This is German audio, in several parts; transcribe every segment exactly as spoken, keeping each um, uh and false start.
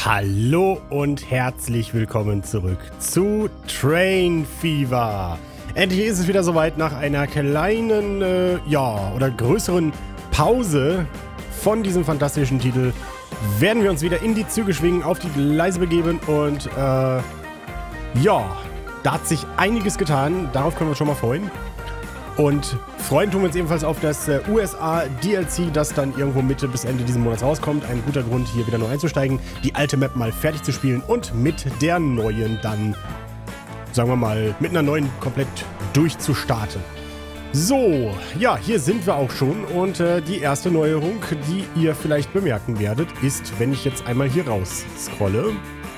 Hallo und herzlich willkommen zurück zu Train Fever. Endlich ist es wieder soweit nach einer kleinen, äh, ja, oder größeren Pause von diesem fantastischen Titel. Werden wir uns wieder in die Züge schwingen, auf die Gleise begeben und, äh, ja, da hat sich einiges getan. Darauf können wir uns schon mal freuen. Und freuen tun wir uns ebenfalls auf das äh, U S A-D L C, das dann irgendwo Mitte bis Ende dieses Monats rauskommt. Ein guter Grund, hier wieder neu einzusteigen, die alte Map mal fertig zu spielen und mit der neuen dann, sagen wir mal, mit einer neuen komplett durchzustarten. So, ja, hier sind wir auch schon und äh, die erste Neuerung, die ihr vielleicht bemerken werdet, ist, wenn ich jetzt einmal hier raus scrolle.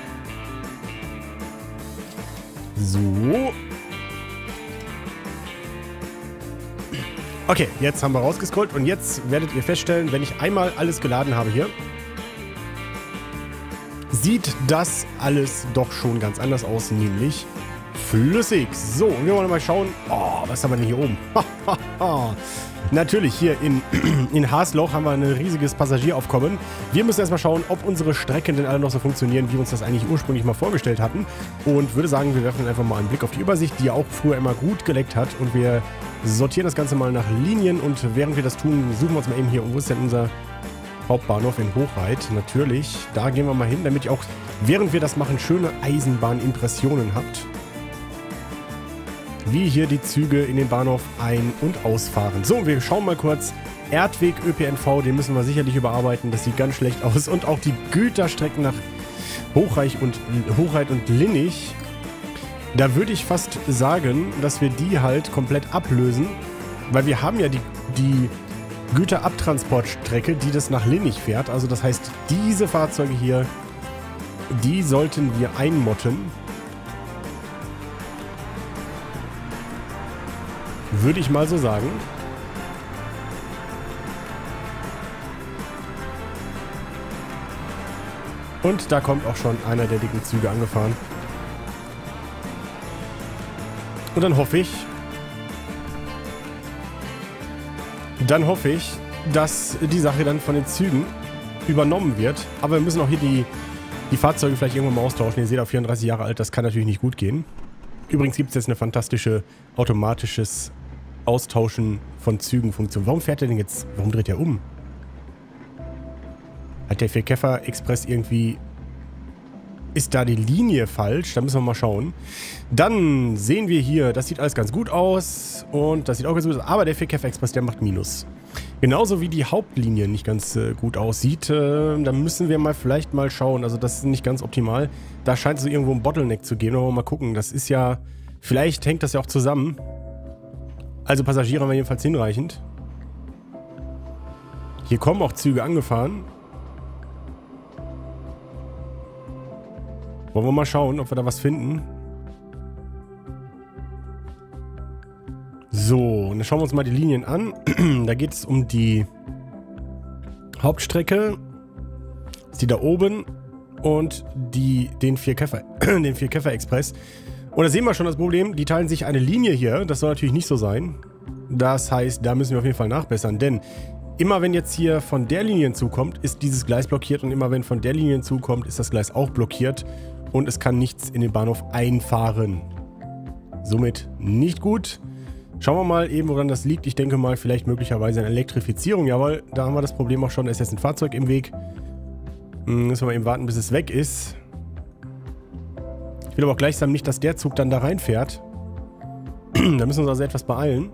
So. Okay, jetzt haben wir rausgescrollt und jetzt werdet ihr feststellen, wenn ich einmal alles geladen habe hier, sieht das alles doch schon ganz anders aus, nämlich flüssig. So, und wir wollen mal schauen, oh, was haben wir denn hier oben? Natürlich, hier in, in Hasloch haben wir ein riesiges Passagieraufkommen. Wir müssen erstmal schauen, ob unsere Strecken denn alle noch so funktionieren, wie wir uns das eigentlich ursprünglich mal vorgestellt hatten. Und würde sagen, wir werfen einfach mal einen Blick auf die Übersicht, die ja auch früher immer gut geleckt hat. Und wir sortieren das Ganze mal nach Linien. Und während wir das tun, suchen wir uns mal eben hier, wo ist denn unser Hauptbahnhof in Hochreit? Natürlich, da gehen wir mal hin, damit ihr auch, während wir das machen, schöne Eisenbahnimpressionen habt. Wie hier die Züge in den Bahnhof ein- und ausfahren. So, wir schauen mal kurz. Erdweg Ö P N V, den müssen wir sicherlich überarbeiten. Das sieht ganz schlecht aus. Und auch die Güterstrecken nach Hochreich und, Hochreit und Linnich. Da würde ich fast sagen, dass wir die halt komplett ablösen. Weil wir haben ja die, die Güterabtransportstrecke, die das nach Linnich fährt. Also das heißt, diese Fahrzeuge hier, die sollten wir einmotten. Würde ich mal so sagen. Und da kommt auch schon einer der dicken Züge angefahren. Und dann hoffe ich, dann hoffe ich, dass die Sache dann von den Zügen übernommen wird. Aber wir müssen auch hier die, die Fahrzeuge vielleicht irgendwann mal austauschen. Ihr seht, auf vierunddreißig Jahre alt, das kann natürlich nicht gut gehen. Übrigens gibt es jetzt eine fantastische automatisches Austauschen von Zügen-Funktion. Warum fährt er denn jetzt? Warum dreht er um? Hat der Vierkäfer Express irgendwie... Ist da die Linie falsch? Da müssen wir mal schauen. Dann sehen wir hier, das sieht alles ganz gut aus. Und das sieht auch ganz gut aus. Aber der Vierkäfer Express, der macht Minus. Genauso wie die Hauptlinie nicht ganz äh, gut aussieht. Äh, da müssen wir mal vielleicht mal schauen. Also das ist nicht ganz optimal. Da scheint es so irgendwo ein Bottleneck zu geben. Aber mal gucken. Das ist ja... Vielleicht hängt das ja auch zusammen. Also Passagiere haben wir jedenfalls hinreichend. Hier kommen auch Züge angefahren. Wollen wir mal schauen, ob wir da was finden. So, und dann schauen wir uns mal die Linien an. Da geht es um die Hauptstrecke. Das ist die da oben. Und die, den Vierkäfer, den Vierkäfer Express. Und da sehen wir schon das Problem, die teilen sich eine Linie hier. Das soll natürlich nicht so sein. Das heißt, da müssen wir auf jeden Fall nachbessern. Denn immer wenn jetzt hier von der Linie hinzukommt, ist dieses Gleis blockiert. Und immer wenn von der Linie hinzukommt, ist das Gleis auch blockiert. Und es kann nichts in den Bahnhof einfahren. Somit nicht gut. Schauen wir mal eben, woran das liegt. Ich denke mal, vielleicht möglicherweise eine Elektrifizierung. Jawohl, da haben wir das Problem auch schon. Da ist jetzt ein Fahrzeug im Weg. Müssen wir mal eben warten, bis es weg ist. Ich will aber auch gleichsam nicht, dass der Zug dann da reinfährt. Da müssen wir uns also etwas beeilen.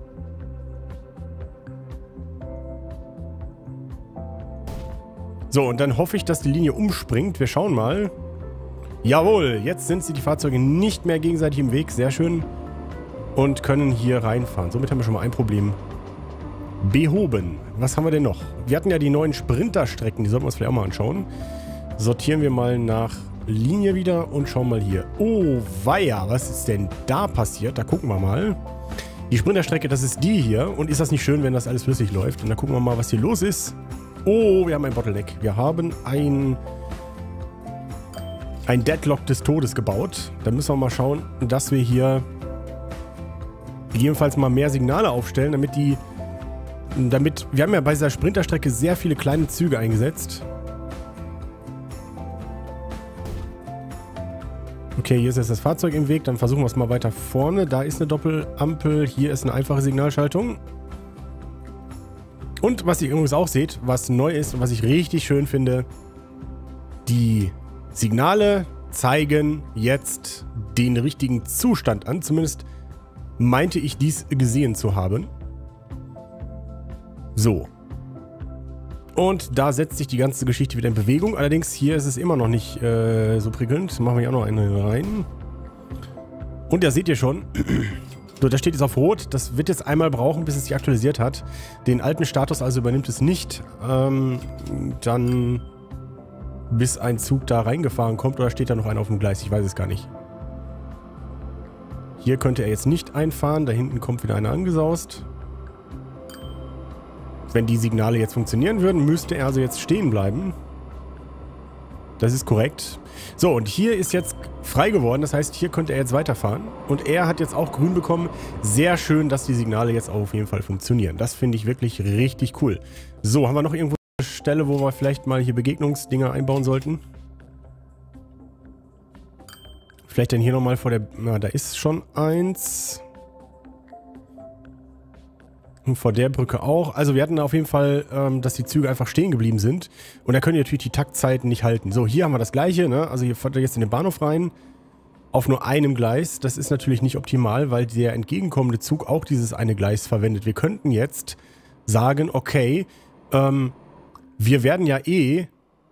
So, und dann hoffe ich, dass die Linie umspringt. Wir schauen mal. Jawohl, jetzt sind sie die Fahrzeuge nicht mehr gegenseitig im Weg. Sehr schön. Und können hier reinfahren. Somit haben wir schon mal ein Problem behoben. Was haben wir denn noch? Wir hatten ja die neuen Sprinterstrecken. Die sollten wir uns vielleicht auch mal anschauen. Sortieren wir mal nach Linie wieder und schauen mal hier. Oh, weia, was ist denn da passiert? Da gucken wir mal. Die Sprinterstrecke, das ist die hier. Und ist das nicht schön, wenn das alles flüssig läuft? Und dann gucken wir mal, was hier los ist. Oh, wir haben ein Bottleneck. Wir haben ein, ein Deadlock des Todes gebaut. Da müssen wir mal schauen, dass wir hier gegebenenfalls mal mehr Signale aufstellen, damit die... Damit, wir haben ja bei dieser Sprinterstrecke sehr viele kleine Züge eingesetzt. Okay, hier ist jetzt das Fahrzeug im Weg. Dann versuchen wir es mal weiter vorne. Da ist eine Doppelampel. Hier ist eine einfache Signalschaltung. Und was ihr übrigens auch seht, was neu ist und was ich richtig schön finde, die Signale zeigen jetzt den richtigen Zustand an. Zumindest meinte ich dies gesehen zu haben. So. Und da setzt sich die ganze Geschichte wieder in Bewegung. Allerdings hier ist es immer noch nicht äh, so prickelnd. Machen wir hier auch noch eine rein. Und da seht ihr schon, so, da steht jetzt auf Rot. Das wird jetzt einmal brauchen, bis es sich aktualisiert hat. Den alten Status also übernimmt es nicht. Ähm, dann bis ein Zug da reingefahren kommt. Oder steht da noch einer auf dem Gleis? Ich weiß es gar nicht. Hier könnte er jetzt nicht einfahren. Da hinten kommt wieder einer angesaust. Wenn die Signale jetzt funktionieren würden, müsste er also jetzt stehen bleiben. Das ist korrekt. So, und hier ist jetzt frei geworden. Das heißt, hier könnte er jetzt weiterfahren. Und er hat jetzt auch grün bekommen. Sehr schön, dass die Signale jetzt auf jeden Fall funktionieren. Das finde ich wirklich richtig cool. So, haben wir noch irgendwo eine Stelle, wo wir vielleicht mal hier Begegnungsdinger einbauen sollten? Vielleicht dann hier nochmal vor der... Na, da ist schon eins... Und vor der Brücke auch. Also wir hatten auf jeden Fall, ähm, dass die Züge einfach stehen geblieben sind. Und da können die natürlich die Taktzeiten nicht halten. So, hier haben wir das Gleiche, ne? Also hier fährt er jetzt in den Bahnhof rein. Auf nur einem Gleis. Das ist natürlich nicht optimal, weil der entgegenkommende Zug auch dieses eine Gleis verwendet. Wir könnten jetzt sagen, okay, ähm, wir werden ja eh...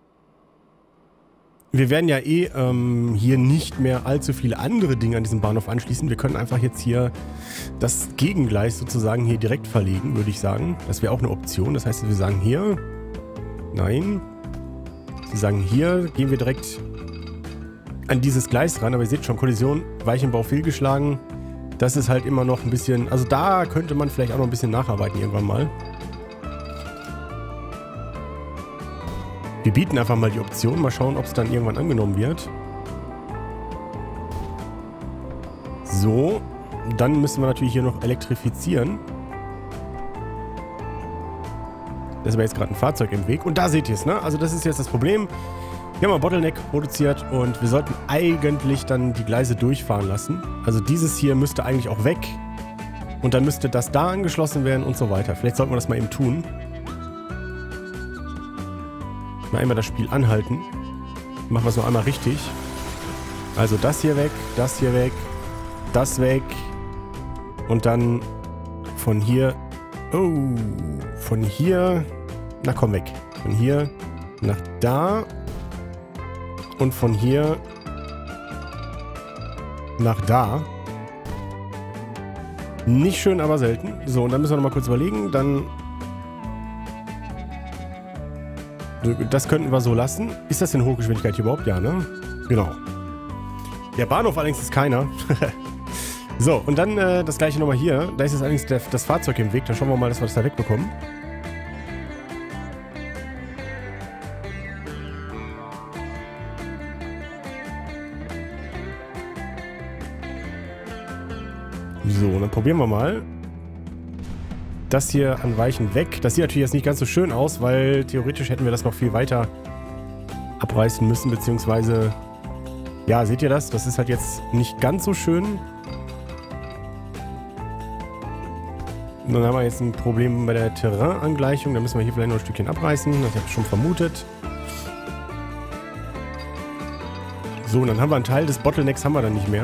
Wir werden ja eh ähm, hier nicht mehr allzu viele andere Dinge an diesem Bahnhof anschließen. Wir können einfach jetzt hier das Gegengleis sozusagen hier direkt verlegen, würde ich sagen. Das wäre auch eine Option. Das heißt, wir sagen hier... Nein. Wir sagen hier, gehen wir direkt an dieses Gleis ran. Aber ihr seht schon, Kollision, Weichenbau fehlgeschlagen. Das ist halt immer noch ein bisschen... Also da könnte man vielleicht auch noch ein bisschen nacharbeiten irgendwann mal. Wir bieten einfach mal die Option, mal schauen, ob es dann irgendwann angenommen wird. So, dann müssen wir natürlich hier noch elektrifizieren. Das war jetzt gerade ein Fahrzeug im Weg. Und da seht ihr es, ne? Also das ist jetzt das Problem. Wir haben ein Bottleneck produziert und wir sollten eigentlich dann die Gleise durchfahren lassen. Also dieses hier müsste eigentlich auch weg. Und dann müsste das da angeschlossen werden und so weiter. Vielleicht sollten wir das mal eben tun. Mal einmal das Spiel anhalten. Machen wir es noch einmal richtig. Also das hier weg, das hier weg, das weg. Und dann von hier... Oh, von hier... Na komm weg. Von hier nach da. Und von hier nach da. Nicht schön, aber selten. So, und dann müssen wir noch mal kurz überlegen. Dann... Das könnten wir so lassen. Ist das denn Hochgeschwindigkeit hier überhaupt? Ja, ne? Genau. Der Bahnhof allerdings ist keiner. So, und dann äh, das gleiche nochmal hier. Da ist jetzt allerdings der, das Fahrzeug im Weg. Dann schauen wir mal, dass wir das da wegbekommen. So, und dann probieren wir mal. Das hier an Weichen weg. Das sieht natürlich jetzt nicht ganz so schön aus, weil theoretisch hätten wir das noch viel weiter abreißen müssen, beziehungsweise... Ja, seht ihr das? Das ist halt jetzt nicht ganz so schön. Und dann haben wir jetzt ein Problem bei der Terrainangleichung. Da müssen wir hier vielleicht noch ein Stückchen abreißen. Das habe ich schon vermutet. So, und dann haben wir einen Teil des Bottlenecks haben wir dann nicht mehr.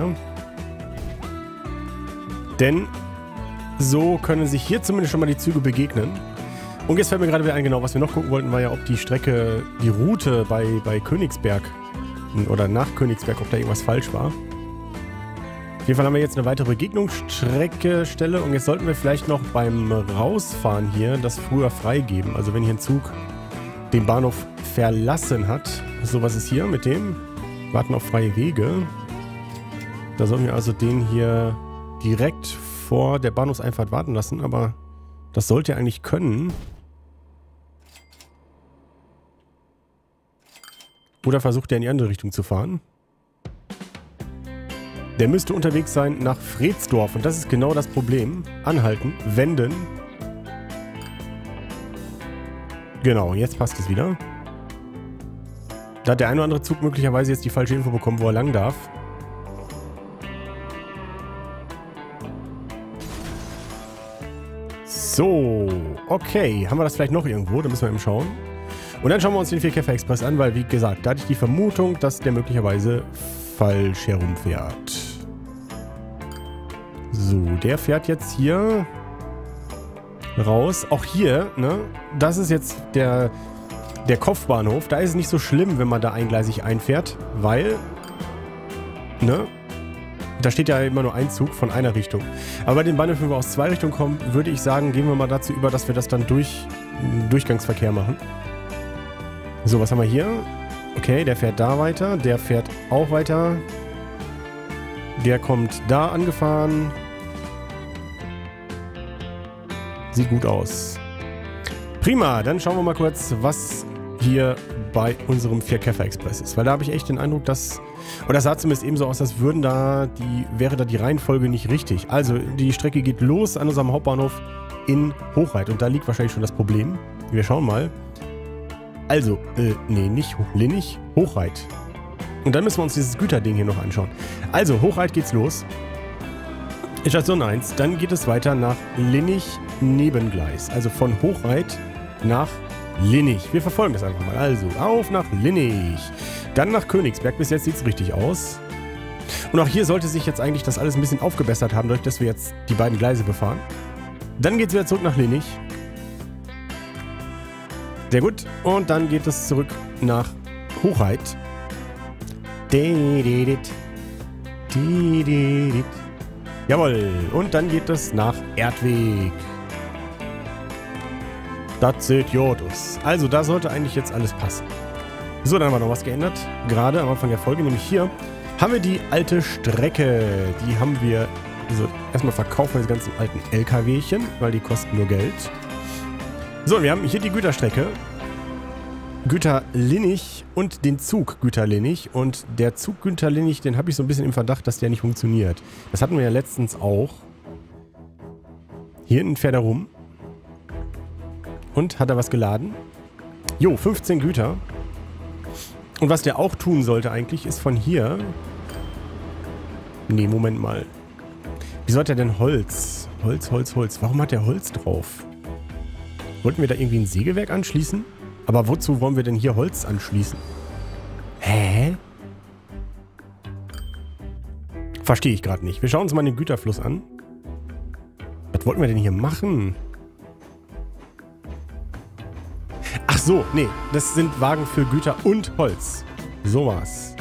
Denn... So können sich hier zumindest schon mal die Züge begegnen. Und jetzt fällt mir gerade wieder ein, genau, was wir noch gucken wollten, war ja, ob die Strecke, die Route bei, bei Königsberg oder nach Königsberg, ob da irgendwas falsch war. Auf jeden Fall haben wir jetzt eine weitere Begegnungsstrecke, Stelle. Und jetzt sollten wir vielleicht noch beim Rausfahren hier das früher freigeben. Also wenn hier ein Zug den Bahnhof verlassen hat. So, was ist hier mit dem? Warten auf freie Wege. Da sollen wir also den hier direkt vor der Bahnhofseinfahrt warten lassen, aber das sollte er eigentlich können. Oder versucht er in die andere Richtung zu fahren. Der müsste unterwegs sein nach Fredsdorf und das ist genau das Problem. Anhalten, wenden. Genau, jetzt passt es wieder. Da hat der ein oder andere Zug möglicherweise jetzt die falsche Info bekommen, wo er lang darf. So, okay. Haben wir das vielleicht noch irgendwo? Da müssen wir eben schauen. Und dann schauen wir uns den Vierkäfer Express an, weil, wie gesagt, da hatte ich die Vermutung, dass der möglicherweise falsch herumfährt. So, der fährt jetzt hier raus. Auch hier, ne? Das ist jetzt der, der Kopfbahnhof. Da ist es nicht so schlimm, wenn man da eingleisig einfährt, weil, ne? Da steht ja immer nur ein Zug von einer Richtung. Aber bei den Bahnhöfen, wenn wir aus zwei Richtungen kommen, würde ich sagen, gehen wir mal dazu über, dass wir das dann durch Durchgangsverkehr machen. So, was haben wir hier? Okay, der fährt da weiter. Der fährt auch weiter. Der kommt da angefahren. Sieht gut aus. Prima, dann schauen wir mal kurz, was hier bei unserem Vierkäfer Express ist. Weil da habe ich echt den Eindruck, dass... Und das sah zumindest eben so aus, als würden da die, wäre da die Reihenfolge nicht richtig. Also, die Strecke geht los an unserem Hauptbahnhof in Hochreit. Und da liegt wahrscheinlich schon das Problem. Wir schauen mal. Also, äh, nee, nicht Linnich, Hochreit. Und dann müssen wir uns dieses Güterding hier noch anschauen. Also, Hochreit geht's los. In Station eins. Dann geht es weiter nach Linnich Nebengleis. Also von Hochreit nach Linnich. Wir verfolgen das einfach mal. Also, auf nach Linnich. Dann nach Königsberg. Bis jetzt sieht es richtig aus. Und auch hier sollte sich jetzt eigentlich das alles ein bisschen aufgebessert haben, dadurch, dass wir jetzt die beiden Gleise befahren. Dann geht es wieder zurück nach Linnich. Sehr gut. Und dann geht es zurück nach Hochreit. Jawohl. Und dann geht es nach Erdweg. Das seht Jotus. Also da sollte eigentlich jetzt alles passen. So, dann haben wir noch was geändert. Gerade am Anfang der Folge, nämlich hier haben wir die alte Strecke. Die haben wir, also erstmal verkaufen wir die ganzen alten L K Wchen, weil die kosten nur Geld. So, wir haben hier die Güterstrecke. Güterlinnich und den Zug Güterlinnich. Und der Zug Güterlinnich, den habe ich so ein bisschen im Verdacht, dass der nicht funktioniert. Das hatten wir ja letztens auch. Hier hinten fährt er rum. Und hat er was geladen? Jo, fünfzehn Güter. Und was der auch tun sollte eigentlich, ist von hier... Nee, Moment mal. Wie sollte er denn Holz? Holz, Holz, Holz. Warum hat der Holz drauf? Wollten wir da irgendwie ein Sägewerk anschließen? Aber wozu wollen wir denn hier Holz anschließen? Hä? Verstehe ich gerade nicht. Wir schauen uns mal den Güterfluss an. Was wollten wir denn hier machen? Ach so, nee. Das sind Wagen für Güter und Holz. So war's.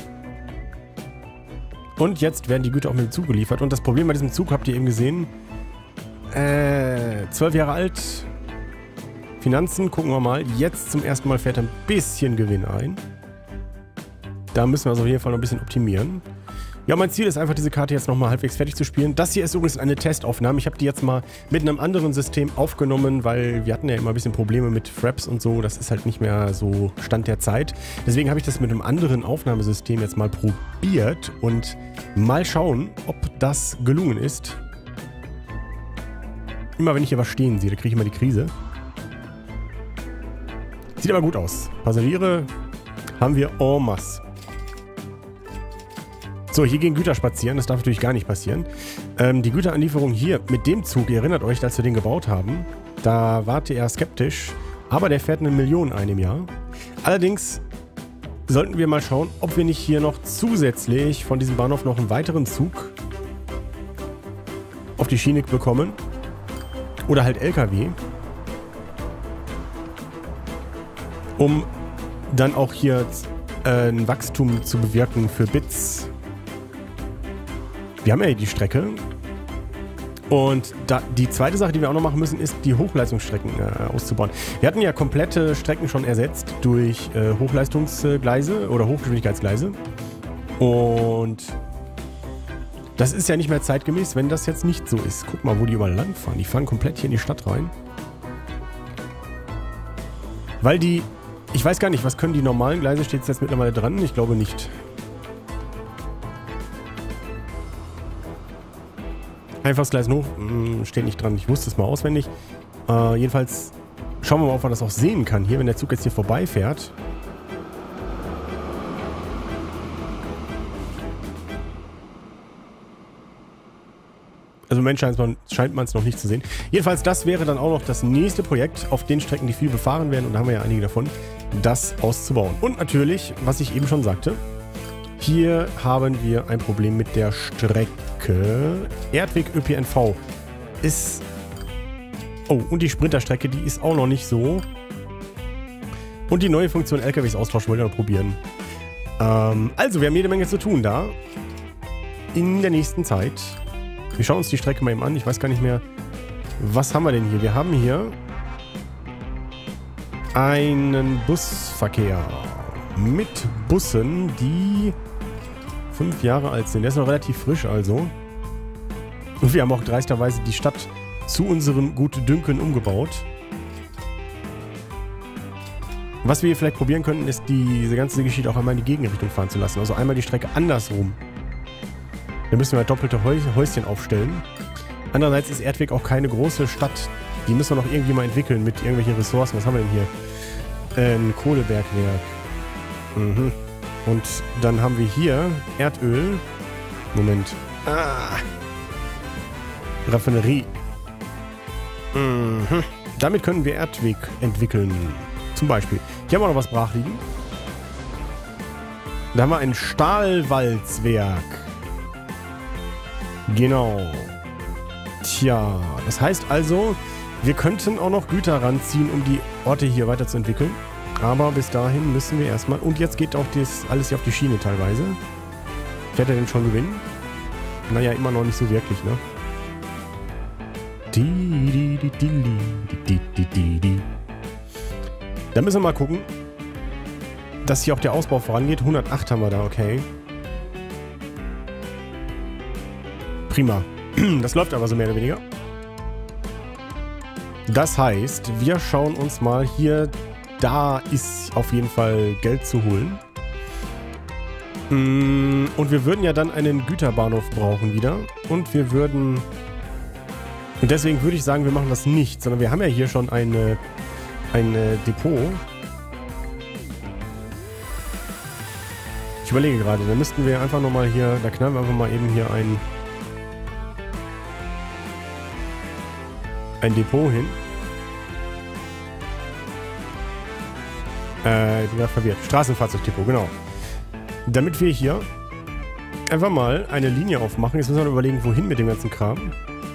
Und jetzt werden die Güter auch mit dem Zug geliefert. Und das Problem bei diesem Zug habt ihr eben gesehen. Äh, zwölf Jahre alt... Finanzen, gucken wir mal. Jetzt zum ersten Mal fährt er ein bisschen Gewinn ein. Da müssen wir also auf jeden Fall noch ein bisschen optimieren. Ja, mein Ziel ist einfach, diese Karte jetzt nochmal halbwegs fertig zu spielen. Das hier ist übrigens eine Testaufnahme. Ich habe die jetzt mal mit einem anderen System aufgenommen, weil wir hatten ja immer ein bisschen Probleme mit Fraps und so. Das ist halt nicht mehr so Stand der Zeit. Deswegen habe ich das mit einem anderen Aufnahmesystem jetzt mal probiert und mal schauen, ob das gelungen ist. Immer wenn ich hier was stehen sehe, da kriege ich immer die Krise. Sieht aber gut aus. Passagiere haben wir en masse. So, hier gehen Güter spazieren. Das darf natürlich gar nicht passieren. Ähm, die Güteranlieferung hier mit dem Zug, ihr erinnert euch, als wir den gebaut haben, da wart ihr eher skeptisch. Aber der fährt eine Million ein im Jahr. Allerdings sollten wir mal schauen, ob wir nicht hier noch zusätzlich von diesem Bahnhof noch einen weiteren Zug auf die Schiene bekommen. Oder halt L K W. Um dann auch hier äh, ein Wachstum zu bewirken für Bits. Wir haben ja hier die Strecke. Und da, die zweite Sache, die wir auch noch machen müssen, ist, die Hochleistungsstrecken äh, auszubauen. Wir hatten ja komplette Strecken schon ersetzt durch äh, Hochleistungsgleise oder Hochgeschwindigkeitsgleise. Und das ist ja nicht mehr zeitgemäß, wenn das jetzt nicht so ist. Guck mal, wo die überall lang fahren. Die fahren komplett hier in die Stadt rein. Weil die... Ich weiß gar nicht, was können die normalen Gleise? Steht es jetzt mittlerweile dran? Ich glaube nicht. Einfaches Gleis hoch. Steht nicht dran. Ich wusste es mal auswendig. Äh, jedenfalls schauen wir mal, ob man das auch sehen kann. Hier, wenn der Zug jetzt hier vorbeifährt. Also Moment scheint man es noch nicht zu sehen. Jedenfalls, das wäre dann auch noch das nächste Projekt auf den Strecken, die viel befahren werden. Und da haben wir ja einige davon, das auszubauen. Und natürlich, was ich eben schon sagte, hier haben wir ein Problem mit der Strecke. Erdweg Ö P N V ist... Oh, und die Sprinterstrecke, die ist auch noch nicht so. Und die neue Funktion L K Ws austauschen wollen wir noch probieren. Ähm, also, wir haben jede Menge zu tun da. In der nächsten Zeit. Wir schauen uns die Strecke mal eben an. Ich weiß gar nicht mehr, was haben wir denn hier? Wir haben hier einen Busverkehr mit Bussen, die fünf Jahre alt sind. Der ist noch relativ frisch also. Und wir haben auch dreisterweise die Stadt zu unserem Gutdünken umgebaut. Was wir hier vielleicht probieren könnten, ist diese ganze Geschichte auch einmal in die Gegenrichtung fahren zu lassen. Also einmal die Strecke andersrum. Da müssen wir halt doppelte Häuschen aufstellen. Andererseits ist Erdweg auch keine große Stadt. Die müssen wir noch irgendwie mal entwickeln mit irgendwelchen Ressourcen. Was haben wir denn hier? Ein Kohlebergwerk. Mhm. Und dann haben wir hier Erdöl. Moment. Ah. Raffinerie. Mhm. Damit können wir Erdweg entwickeln. Zum Beispiel. Hier haben wir noch was brach liegen. Da haben wir ein Stahlwalzwerk. Genau. Tja, das heißt also, wir könnten auch noch Güter ranziehen, um die Orte hier weiterzuentwickeln. Aber bis dahin müssen wir erstmal... Und jetzt geht auch das alles hier auf die Schiene teilweise. Fährt er denn schon gewinnen? Naja, immer noch nicht so wirklich, ne? Da müssen wir mal gucken, dass hier auch der Ausbau vorangeht. hundertacht haben wir da, okay. Prima. Das läuft aber so mehr oder weniger. Das heißt, wir schauen uns mal hier... Da ist auf jeden Fall Geld zu holen. Und wir würden ja dann einen Güterbahnhof brauchen wieder. Und wir würden... Und deswegen würde ich sagen, wir machen das nicht. Sondern wir haben ja hier schon eine, eine Depot. Ich überlege gerade, da müssten wir einfach nochmal hier... Da knallen wir einfach mal eben hier ein... Ein Depot hin. Äh, ich bin gerade verwirrt. Straßenfahrzeugdepot, genau. Damit wir hier einfach mal eine Linie aufmachen. Jetzt müssen wir überlegen, wohin mit dem ganzen Kram.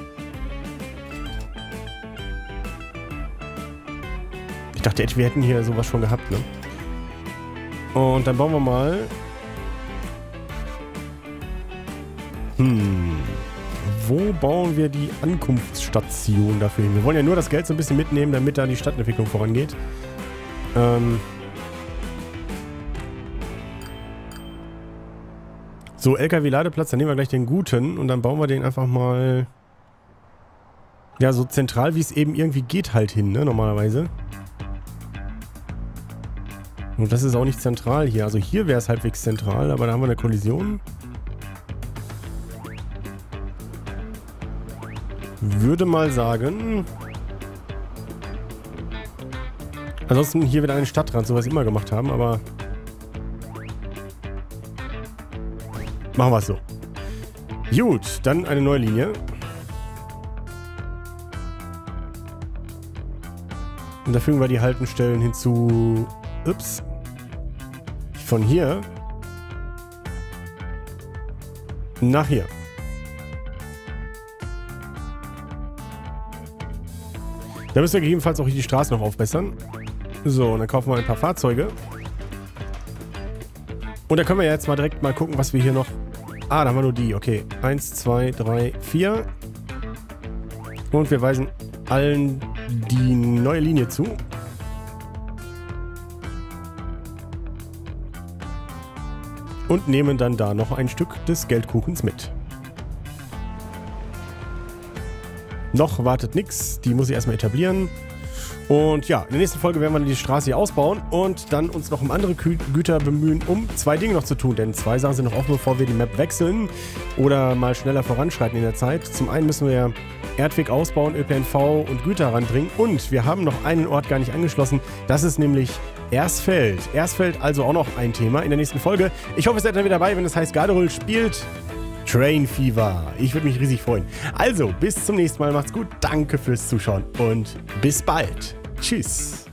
Ich dachte, wir hätten hier sowas schon gehabt, ne? Und dann bauen wir mal... Hm... Wo bauen wir die Ankunftsstation dafür hin? Wir wollen ja nur das Geld so ein bisschen mitnehmen, damit da die Stadtentwicklung vorangeht. Ähm... So, L K W-Ladeplatz, dann nehmen wir gleich den guten und dann bauen wir den einfach mal... Ja, so zentral, wie es eben irgendwie geht halt hin, ne, normalerweise. Und das ist auch nicht zentral hier. Also hier wäre es halbwegs zentral, aber da haben wir eine Kollision. Würde mal sagen... Ansonsten hier wieder einen Stadtrand, so was wir immer gemacht haben, aber... Machen wir es so. Gut, dann eine neue Linie. Und da fügen wir die Haltestellen hinzu. Ups. Von hier nach hier. Da müssen wir gegebenenfalls auch hier die Straße noch aufbessern. So, und dann kaufen wir ein paar Fahrzeuge. Und da können wir ja jetzt mal direkt mal gucken, was wir hier noch... Ah, da haben wir nur die. Okay. Eins, zwei, drei, vier. Und wir weisen allen die neue Linie zu. Und nehmen dann da noch ein Stück des Geldkuchens mit. Noch wartet nichts. Die muss ich erstmal etablieren. Und ja, in der nächsten Folge werden wir die Straße hier ausbauen und dann uns noch um andere Gü Güter bemühen, um zwei Dinge noch zu tun. Denn zwei Sachen sind noch offen, bevor wir die Map wechseln oder mal schneller voranschreiten in der Zeit. Zum einen müssen wir Erdweg ausbauen, Ö P N V und Güter ranbringen. Und wir haben noch einen Ort gar nicht angeschlossen. Das ist nämlich Ersfeld. Ersfeld also auch noch ein Thema in der nächsten Folge. Ich hoffe, ihr seid dann wieder dabei, wenn es heißt Garderol spielt Train Fever. Ich würde mich riesig freuen. Also, bis zum nächsten Mal. Macht's gut. Danke fürs Zuschauen und bis bald. Tschüss.